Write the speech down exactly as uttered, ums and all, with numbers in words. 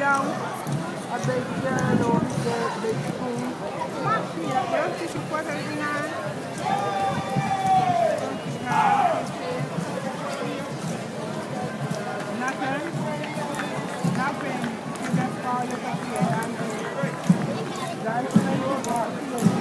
down. A baby girl over there, big spoon. Maxi, you see she put everything on? Nothing? Nothing. You just call it up here and do it. That's when you got